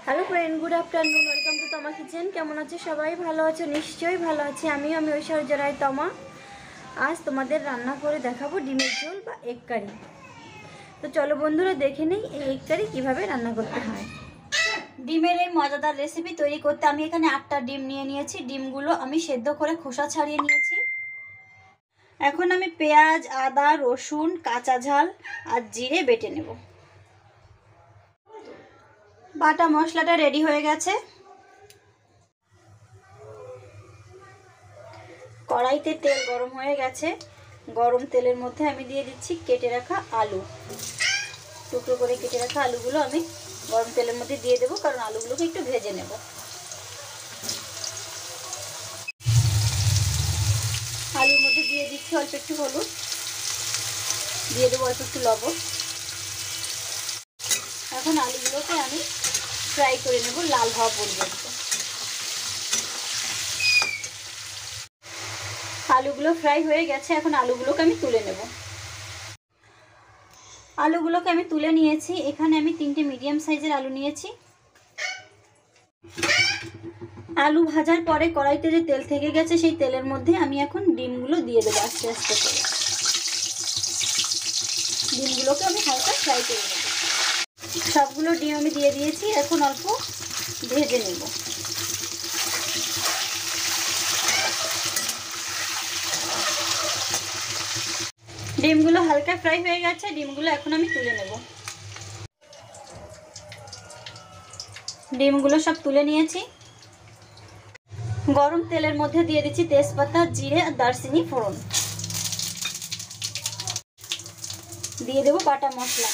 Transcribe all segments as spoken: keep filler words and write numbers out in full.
Hello friend, good afternoon, welcome to Toma kitchen. কেমন আছে সবাই? ভালো আছো? নিশ্চয়ই ভালো আছি। আমি আমি ঐশ্বর্য রায় তমা। আজ তোমাদের রান্না করে দেখাবো ডিমের ঝোল বা এগ কারি। তো চলো বন্ধুরা, দেখে নেই এই এগ কারি কীভাবে রান্না করতে হয়। ডিমের এই মজাদার রেসিপি তৈরি করতে আমি এখানে আটটা ডিম নিয়ে নিয়েছি। ডিমগুলো আমি সেদ্ধ করে খোসা ছাড়িয়ে নিয়েছি। এখন আমি পেঁয়াজ, আদা, রসুন, কাঁচা ঝাল আর জিরে বেটে নেব। বাটা মশলাটা রেডি হয়ে গেছে। কড়াইতে তেল গরম হয়ে গেছে। গরম তেলের মধ্যে আমি দিয়ে দিচ্ছি কেটে রাখা আলু। টুকরো করে কেটে রাখা আলুগুলো আমি গরম তেলের মধ্যে দিয়ে দেবো, কারণ আলুগুলোকে একটু ভেজে নেব। আলুর মধ্যে দিয়ে দিচ্ছি অল্প একটু হলুদ, দিয়ে দেবো অল্প একটু লবণ। এখন আলুগুলোকে আমি ফ্রাই করে নেব লাল হওয়া পর্যন্ত। আলুগুলো ফ্রাই হয়ে গেছে। এখন আলুগুলোকে আমি তুলে নেব। আলুগুলোকে আমি তুলে নিয়েছি। এখানে আমি তিনটে মিডিয়াম সাইজের আলু নিয়েছি। আলু ভাজার পরে কড়াইতে যে তেল থেকে গেছে, সেই তেলের মধ্যে আমি এখন ডিমগুলো দিয়ে দেবো আস্তে আস্তে করে। ডিমগুলোকে আমি হালকা ফ্রাই করে নেব। সবগুলো ডিম আমি দিয়ে দিয়েছি। এখন অল্প ভেজে নেব। ডিমগুলো হালকা ফ্রাই হয়ে গেছে। ডিমগুলো এখন আমি তুলে নেব। ডিমগুলো সব তুলে নিয়েছি। গরম তেলের মধ্যে দিয়ে দিচ্ছি তেজপাতা, জিরে আর দারচিনি ফোড়ন। দিয়ে দেবো বাটা মশলা।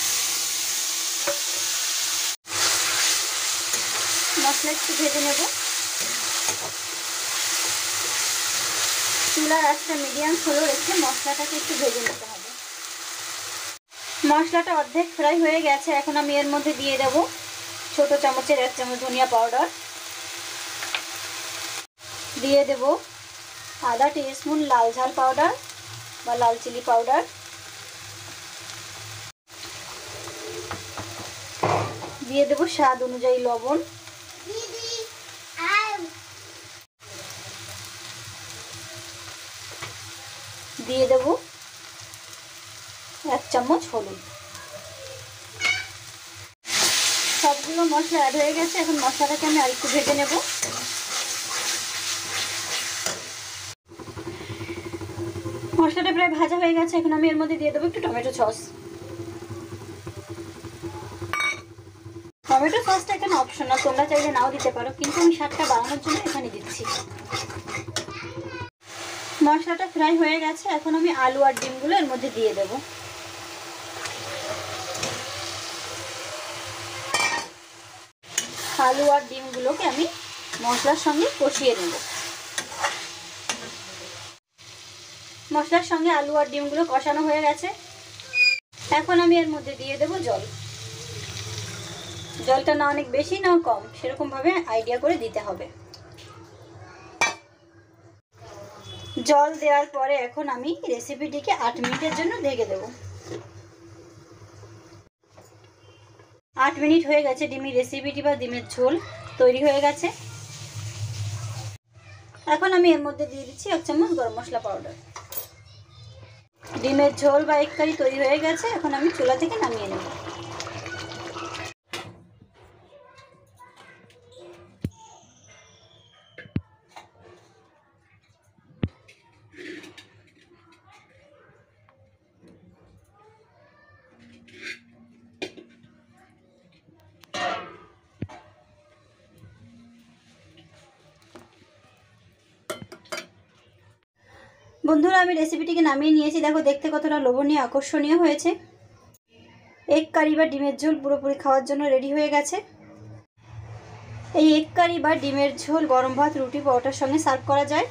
মশলা একটু ভেজে নেব। চুলার আঁচটা মিডিয়াম স্লো রেখে মশলাটাকে একটু ভেজে নিতে হবে। মশলাটা অর্ধেক ফ্রাই হয়ে গেছে। এখন আমি এর মধ্যে দিয়ে দেব ছোট চামচের এক চামচ ধনিয়া পাউডার, দিয়ে দেব আধা টিস্পুন লাল ঝাল পাউডার বা লাল চিলি পাউডার, দিয়ে দেব স্বাদ অনুযায়ী লবণ, দিয়ে দেব এক চামচ হলুদ। সবগুলো মশলা অ্যাড হয়ে গেছে। এখন মশলাটাকে আমি আরেকটু ভেজে নেব। মশলাটা প্রায় ভাজা হয়ে গেছে। এখন আমি এর মধ্যে দিয়ে দেবো একটু টমেটো সস। টমেটো সসটা এখানে অপশনাল, তোমরা চাইলে নাও দিতে পারো, কিন্তু আমি স্বাদটা বাড়ানোর জন্য এখানে দিচ্ছি। মশলাটা ফ্রাই হয়ে গেছে। এখন আমি আলু আর ডিমগুলো এর মধ্যে দিয়ে দেব। আলু আর ডিমগুলোকে আমি মশলার সঙ্গে কষিয়ে নেব। মশলার সঙ্গে আলু আর ডিমগুলো কষানো হয়ে গেছে। এখন আমি এর মধ্যে দিয়ে দেব জল। জলটা না অনেক বেশি না কম, সেরকম ভাবে আইডিয়া করে দিতে হবে। জল দেওয়ার পরে এখন আমি রেসিপিটিকে আট মিনিটের জন্য ঢেকে দেব। আট মিনিট হয়ে গেছে। ডিমের রেসিপিটি বা ডিমের ঝোল তৈরি হয়ে গেছে। এখন আমি এর মধ্যে দিয়ে দিচ্ছি এক চামচ গরম মশলা পাউডার। ডিমের ঝোল বা এগ কারি তৈরি হয়ে গেছে। এখন আমি চুলা থেকে নামিয়ে নেব। বন্ধুরা, আমি রেসিপিটিকে নামিয়ে নিয়েছি। দেখো দেখতে কতটা লোভনীয় আকর্ষণীয় হয়েছে। এগ কারি বা ডিমের ঝোল পুরোপুরি খাওয়ার জন্য রেডি হয়ে গেছে। এই এগ কারি বা ডিমের ঝোল গরম ভাত, রুটি, পরোটার সঙ্গে সার্ভ করা যায়।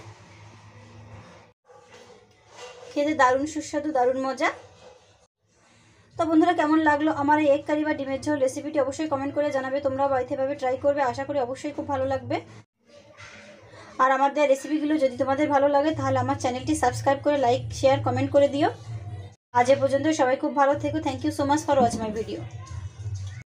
খেতে দারুণ সুস্বাদু, দারুণ মজা। তো বন্ধুরা, কেমন লাগলো আমার এই এগ কারি বা ডিমের ঝোল রেসিপিটি অবশ্যই কমেন্ট করে জানাবে। তোমরা বাড়িতে এভাবে ট্রাই করবে, আশা করি অবশ্যই খুব ভালো লাগবে। আর আমাদের রেসিপিগুলো যদি তোমাদের ভালো লাগে তাহলে আমার চ্যানেলটি সাবস্ক্রাইব করে লাইক, শেয়ার, কমেন্ট করে দিও। আজ এ পর্যন্ত সবাই খুব ভালো থেকো। Thank you so much for watch my video.